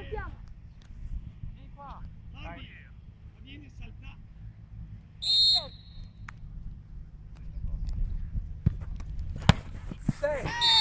Saltiamo. Vieni qua. Dai. Vieni a saltare. Inter. Sei.